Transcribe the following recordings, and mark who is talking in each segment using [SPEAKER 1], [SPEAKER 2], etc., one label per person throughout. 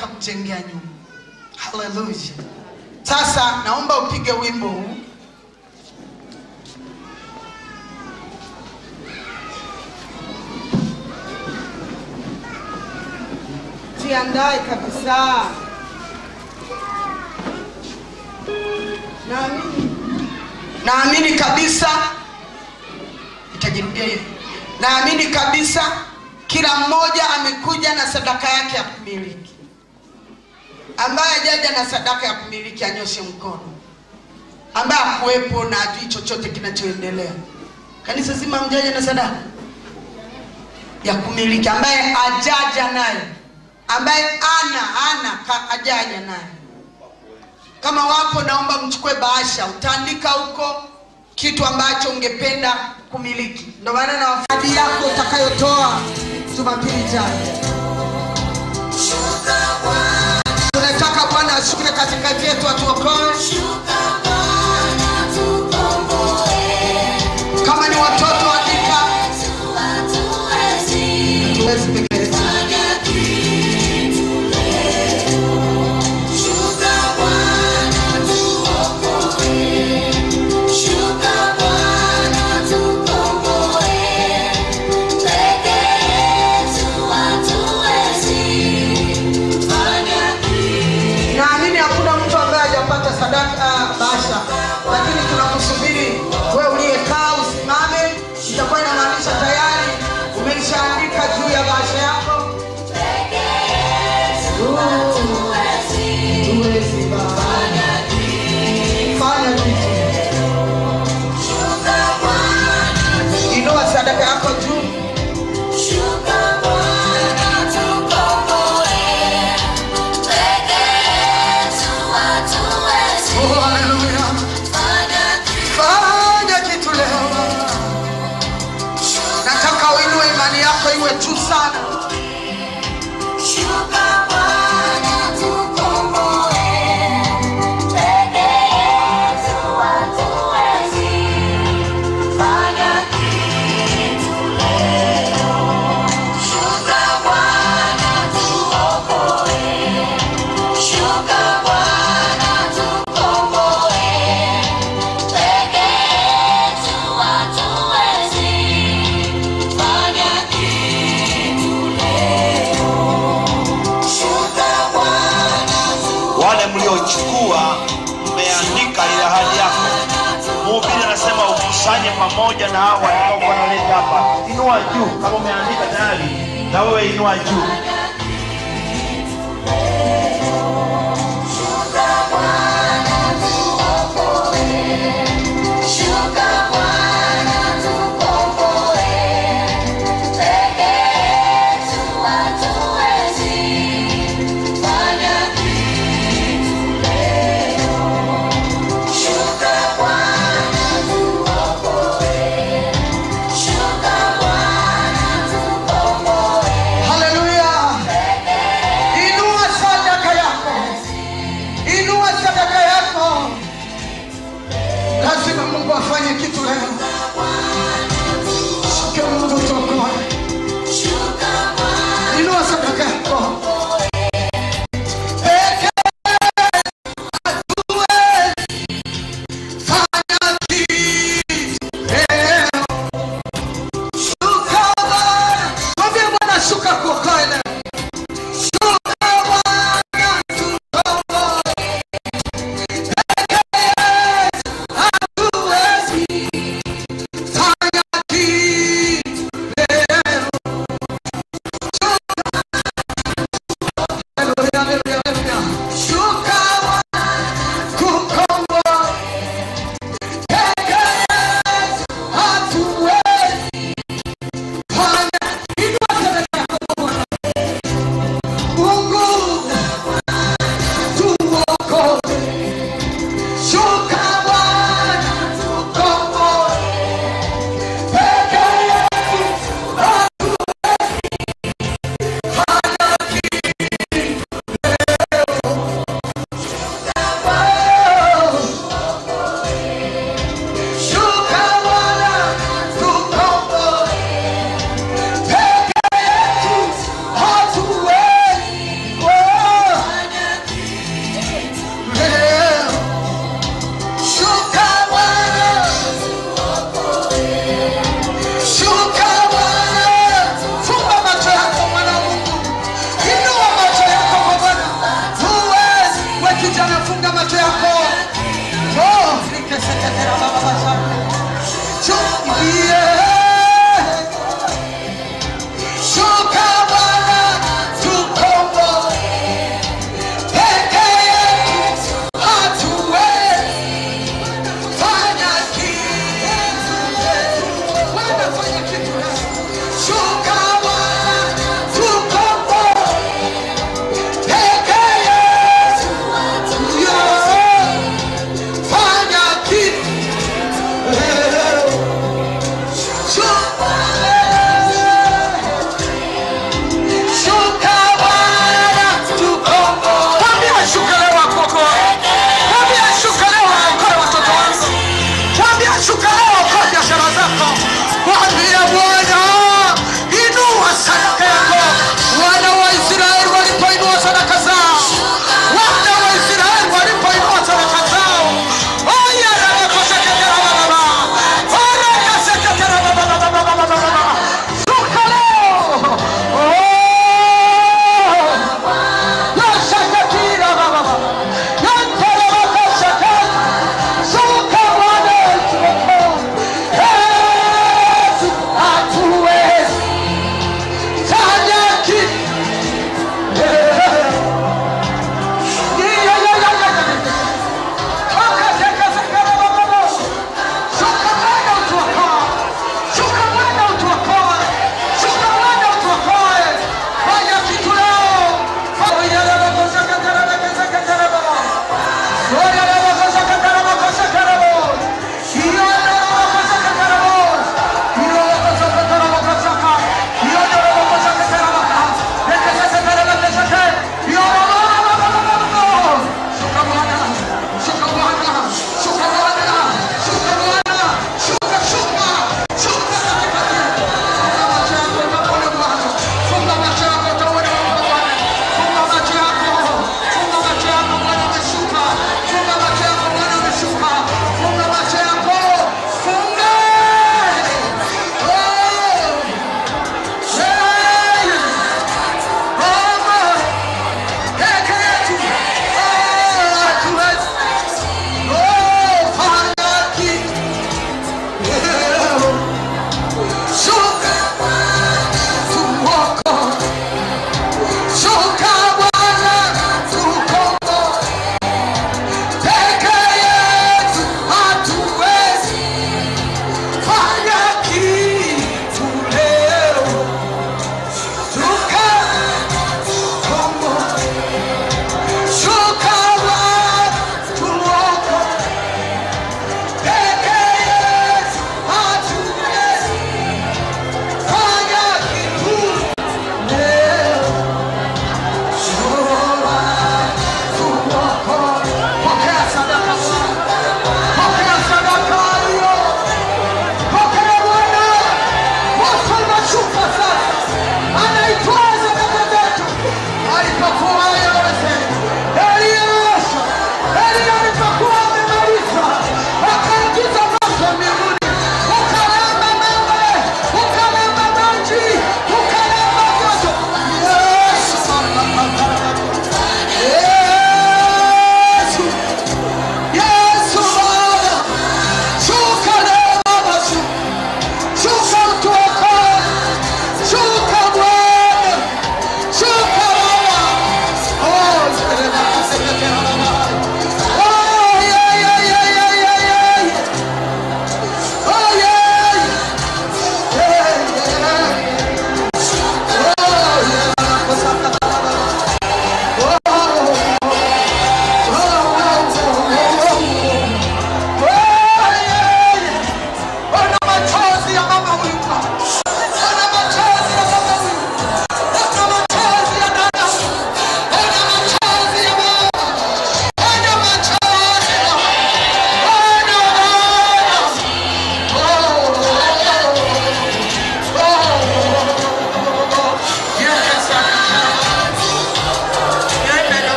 [SPEAKER 1] akakujengea nyumba. Hallelujah. Sasa naomba upige wimbo huu. Jiandae kabisa. Naamini kabisa itajirudia hivi. Naamini kabisa kila mmoja amekuja na sadaka yake ya kumiliki. Ambaye hajaja na sadaka ya kumiliki anyoshe mkono. Ambaye hakuwepo na ajui chochote kinachoendelea. Kanisa zima mjaja na sadaka ya kumiliki. Ambaye hajaja nayo. Ambaye hajaja nayo. Kama wapo naomba mchukue bahasha, utaandika huko kitu ambacho ungependa kumiliki. Ndio maana na wafadi yako utakayotoa Jumapili ijayo. Tunataka Bwana ashuke katikati yetu atuokoe. Kama ni watoto andika. Tuwezi pekee. Lakini tunakusubiri wewe uliyekaa usimame. Itakuwa inamaanisha tayari umeshaandika juu ya bahasha yako. Fanya kitu. Inua sadaka yako juu. Nataka uinue imani yako iwe juu sana. Shuka Bwana tukomboe. Peke yetu hatuwezi. Fanya kitu leo. Shuka Bwana tuokoe. Shuka Bwana tukomboe. Peke yetu hatuwezi.
[SPEAKER 2] Wale mliochukua mmeandika ile ahadi yako. Mhubiri anasema ukusanye pamoja na hao walio wanaleta hapa. Inua juu kama umeandika tayari, na wewe inua juu.
[SPEAKER 1] Hallelujah.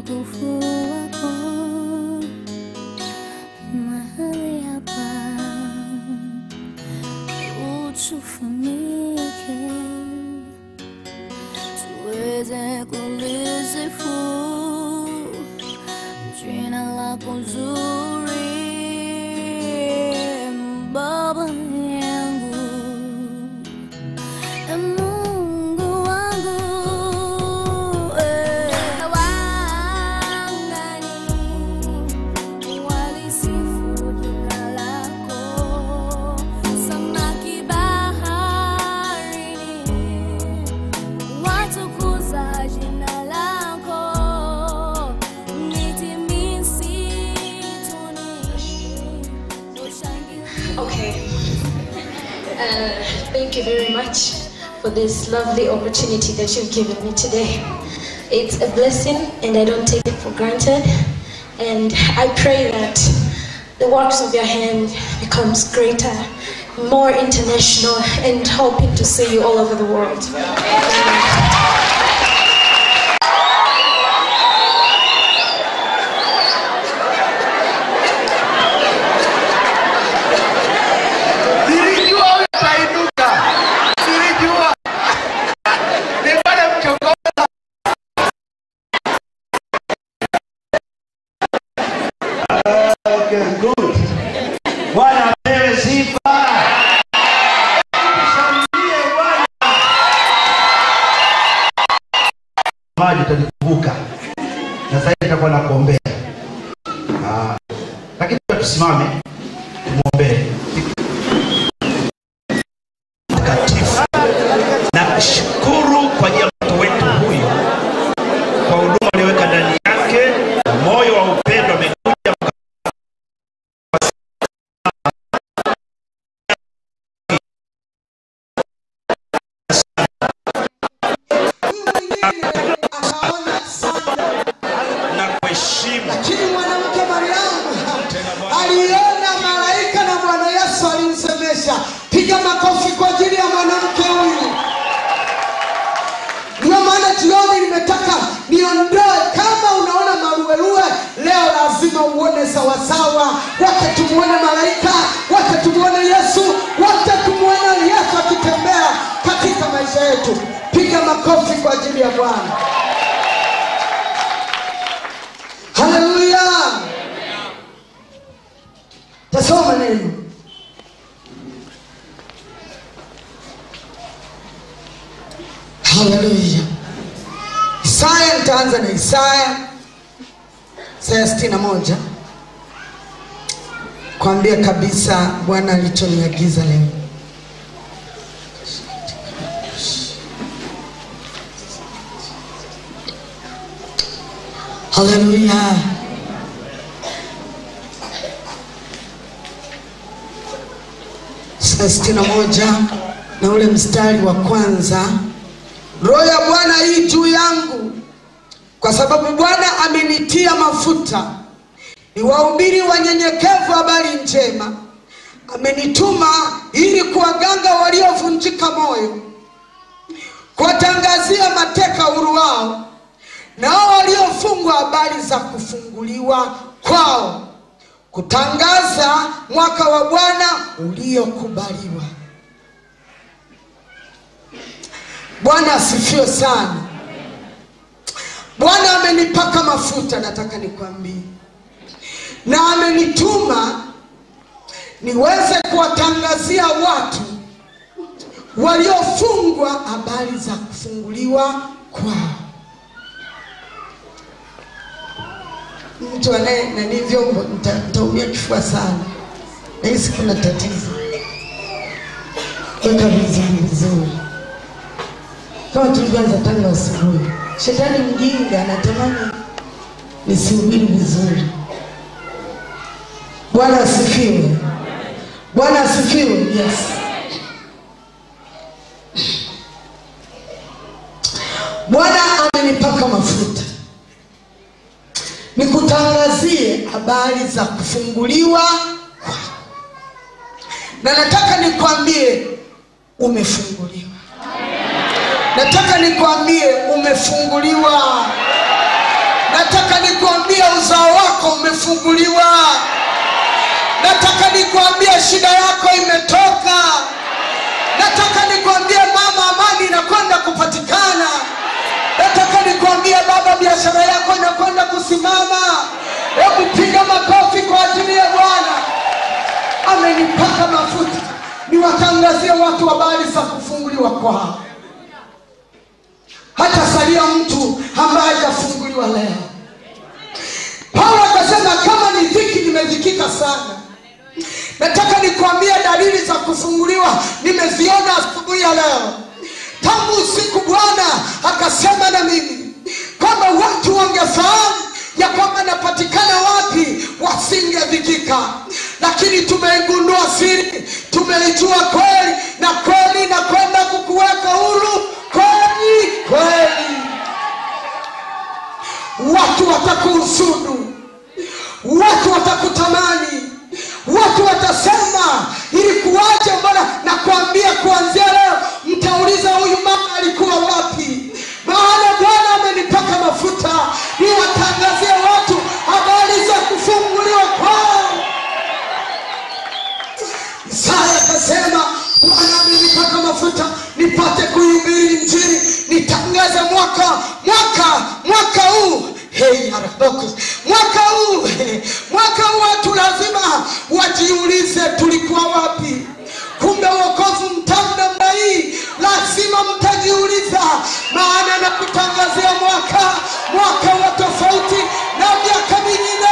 [SPEAKER 3] utukufu wako mahali hapa, utufunike tuweze kulisifu jina lako zuri, Baba yangu, Mungu wangu. Wangani walisifu jina lako, samaki baharini watukuza jina lako, miti misituni ushangilia.
[SPEAKER 4] Okay. Thank you very much for this lovely opportunity that you've given me today. It's a blessing and I don't take it for granted. And I pray that the works of your hand becomes greater, more international, and hoping to see you all over the world.
[SPEAKER 2] Bwana apewe sifa. Shangilie Bwana. Maji tutakumbuka. Na sasa nitakuwa nakuombea. Lakini tusimame tumuombee. Takatifu. Na kushukuru kwa ajili ya mtu wetu huyu kwa huduma aliyoweka ndani yake, moyo wa upendo amekuja
[SPEAKER 1] mwanamke Mariamu aliona malaika na Bwana Yesu alimsemesha. Piga makofi kwa ajili ya mwanamke huyu. Ndio maana jioni nimetaka niondoe, kama unaona maruweruwe leo lazima uone sawasawa. Wote tumuone malaika, wote tumuone Yesu, wote tumuone Yesu akitembea katika maisha yetu. Piga makofi kwa ajili ya Bwana. Haleluya. Tasoma neno. Haleluya. Isaya, nitaanza na Isaya 61. Kuambia kabisa Bwana alichoniagiza leo. Haleluya. Isaya 61 na ule mstari wa kwanza. Roho ya Bwana hii juu yangu, kwa sababu Bwana amenitia mafuta niwahubiri wanyenyekevu habari njema. Amenituma ili kuwaganga waliovunjika moyo, kuwatangazia mateka huru wao, nao waliofungwa habari za kufunguliwa kwao, kutangaza mwaka wa Bwana uliokubaliwa. Bwana asifiwe sana. Bwana amenipaka mafuta, nataka nikwambie, na amenituma niweze kuwatangazia watu waliofungwa habari za kufunguliwa kwao. Mtu anaye na vyombo nitaumia kifua sana. Na hisi kuna tatizo. Weka vizuri. Kama tulivyoanza tangu asubuhi. Shetani mjinga anatamani nisihubiri vizuri. Bwana asifiwe. Bwana asifiwe. Yes. Bwana amenipaka mafuta nikutangazie habari za kufunguliwa. Na nataka nikwambie umefunguliwa. Nataka nikwambie umefunguliwa. Nataka nikuambie uzao wako umefunguliwa. Nataka nikuambie shida yako imetoka. Nataka nikuambie mama, amani inakwenda kupatikana. Nataka nikuambie baba, biashara yako inakwenda kusimama. Hebu piga makofi kwa ajili ya Bwana. Amenipaka mafuta niwatangazie watu habari za kufunguliwa kwao. Hata salia mtu ambaye hajafunguliwa leo. Paulo akasema kama ni dhiki nimedhikika sana. Nataka nikuambie dalili za kufunguliwa nimeziona asubuhi ya leo. Tangu usiku Bwana akasema na mimi kwamba watu wangefahamu ya kwamba napatikana wapi wasingedhikika. Lakini tumeigundua siri, tumelijua kweli, na kweli inakwenda kukuweka huru. Kweli kweli. Watu watakuhusudu, watu watakutamani, watu watasema ilikuwaje mbona. Nakwambia kuanzia leo mtauliza huyu mama alikuwa wapi. Maana Bwana amenipaka mafuta niwatangazie watu habari za kufunguliwa kwao. Isaya akasema Bwana amenipaka mafuta nipate kuhubiri Injili, nitangaze mwaka huu. Hey, mwaka huu watu lazima wajiulize tulikuwa wapi. Kumbe wokovu mtamu namna hii lazima mtajiuliza. Maana nakutangazia mwaka wa tofauti na miaka mingine.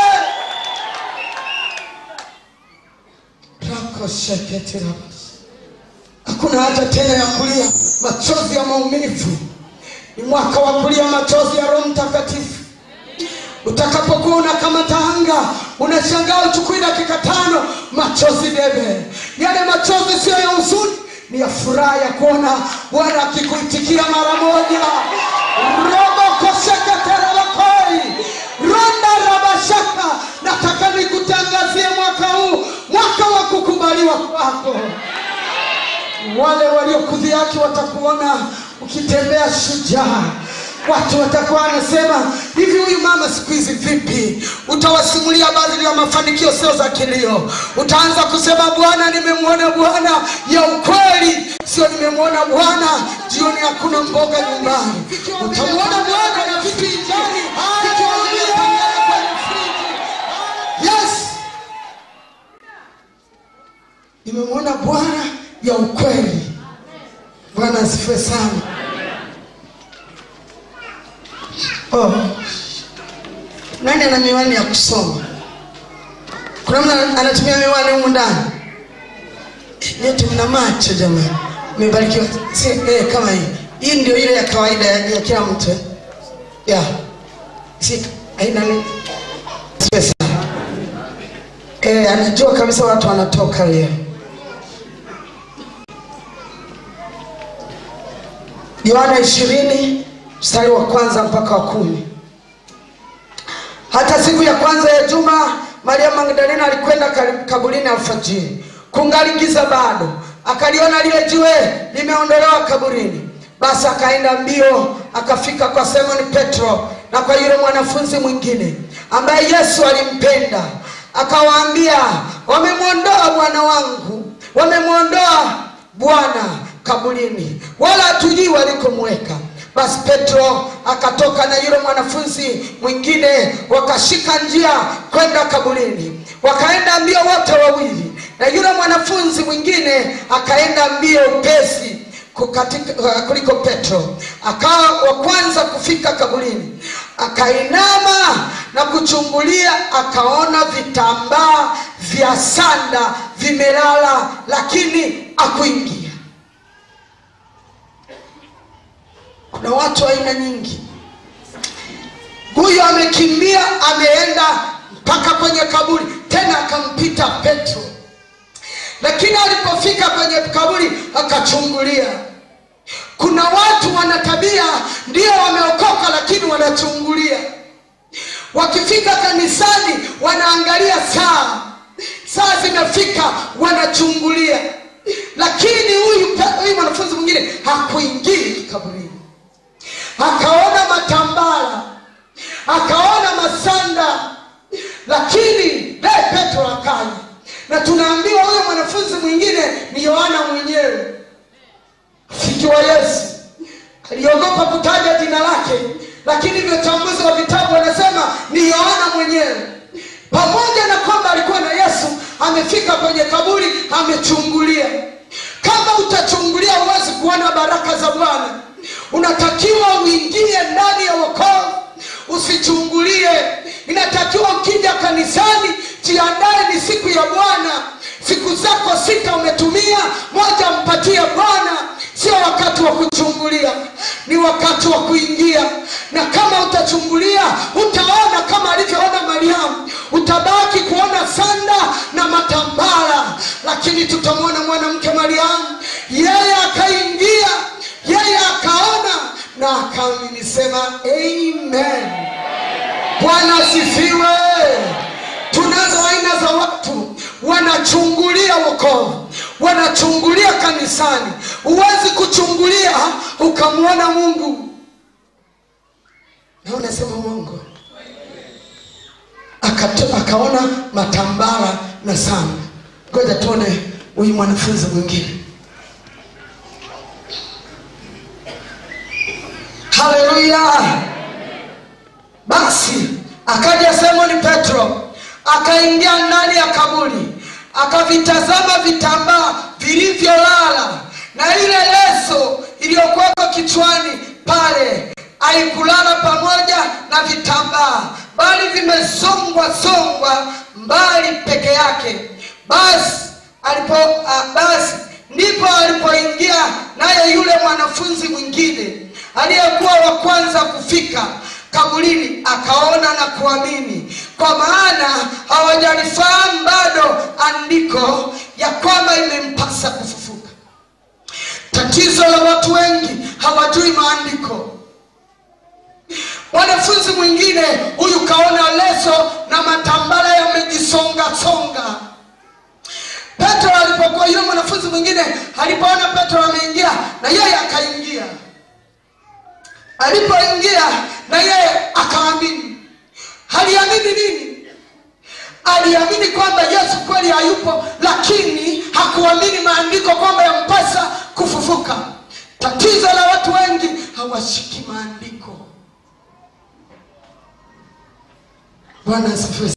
[SPEAKER 1] Hakuna haja tena ya kulia machozi ya maumivu. Ni mwaka wa kulia machozi ya Roho Mtakatifu. Utakapokuwa unakamata anga, unashangaa uchukui dakika 5 machozi debe. Yale machozi sio ya huzuni, ni ya furaha ya kuona Bwana akikuitikia mara moja. Robo koshaka terabakoi, ronda rabashaka. Nataka nikutangazie mwaka huu, mwaka wa kukubaliwa kwako. Wale waliokudhihaki watakuona ukitembea shujaa. Watu watakuwa wanasema hivi, huyu mama siku hizi vipi? Utawasimulia baadhi ya mafanikio sio za kilio. Utaanza kusema Bwana, nimemwona Bwana ya ukweli, sio nimemwona Bwana jioni hakuna mboga nyumbani. Utamwona Bwana na vitu injani. Yes, nimemwona Bwana ya ukweli. Bwana asifiwe sana. Oh. Nani ana miwani ya kusoma? Kuna mtu anatumia miwani humu ndani? Nyote mna macho jamani. Mmebarikiwa. Kama hii. Hii ndio ile ya kawaida ya kila mtu. Yeah. Haina nini? Pesa. Anajua kabisa watu wanatoka leo. Yohana 20 mstari wa 1 mpaka wa 10. Hata siku ya kwanza ya juma, Maria Magdalena alikwenda kaburini alfajiri, kungali giza bado, akaliona lile jiwe limeondolewa kaburini. Basi akaenda mbio, akafika kwa Simon Petro na kwa yule mwanafunzi mwingine ambaye Yesu alimpenda. Akawaambia, wamemwondoa Bwana wangu, wamemwondoa Bwana kaburini, wala hatujui walikomweka. Basi Petro akatoka na yule mwanafunzi mwingine, wakashika njia kwenda kaburini. Wakaenda mbio wote wawili, na yule mwanafunzi mwingine akaenda mbio upesi kuliko Petro. Akawa wa kwanza kufika kaburini. Akainama na kuchungulia, akaona vitambaa vya sanda vimelala, lakini hakuingia. Kuna watu aina nyingi. Huyo amekimbia, ameenda mpaka kwenye kaburi, tena akampita Petro. Lakini alipofika kwenye kaburi akachungulia. Kuna watu wana tabia, ndio wameokoka lakini wanachungulia. Wakifika kanisani wanaangalia saa zimefika, wanachungulia. Lakini huyu mwanafunzi mwingine hakuingia kaburini. Akaona matambara,
[SPEAKER 5] akaona masanda, lakini naye Petro akaja. Na tunaambiwa huyo mwanafunzi mwingine ni Yohana mwenyewe, rafiki wa Yesu. Aliogopa kutaja jina lake, lakini wachambuzi wa vitabu wanasema ni Yohana mwenyewe. Pamoja na kwamba alikuwa na Yesu, amefika kwenye kaburi, amechungulia. Kama utachungulia huwezi kuona baraka za Bwana. Unatakiwa uingie ndani ya wokovu, usichungulie. Inatakiwa ukija kanisani, jiandae, ni siku ya Bwana. Siku zako 6 umetumia, 1 mpatie Bwana. Sio wakati wa kuchungulia, ni wakati wa kuingia. Na kama utachungulia, utaona kama alivyoona Mariamu. Utabaki kuona sanda na matambara, lakini tutamwona mwanamke Mariamu. Yeye akaingia, yeye akaona na akaamini. Sema amen. Bwana asifiwe. Tunazo aina za watu wanachungulia wokovu, wanachungulia kanisani. Huwezi kuchungulia ukamwona Mungu. Na unasema Mungu akaona matambara na sana. Ngoja tuone huyu mwanafunzi mwingine. Haleluya. Basi akaja Simon Petro, akaingia ndani ya kaburi, akavitazama vitambaa vilivyolala, na ile leso iliyokuwa kichwani pale haikulala pamoja na vitambaa, bali vimesongwa mbali peke yake. Basi ndipo alipoingia naye yule mwanafunzi mwingine aliyekuwa wa kwanza kufika kaburini, akaona na kuamini, kwa maana hawajalifahamu bado andiko ya kwamba imempasa kufufuka. Tatizo la watu wengi, hawajui maandiko. Mwanafunzi mwingine huyu kaona leso na matambara yamejisonga songa. Petro alipokuwa, yule mwanafunzi mwingine alipoona Petro ameingia, na yeye akaingia. Alipoingia na yeye akaamini. Aliamini nini? Aliamini kwamba Yesu kweli hayupo, lakini hakuamini maandiko kwamba yampasa kufufuka. Tatizo la watu wengi, hawashiki maandiko. Bwana asifiwe.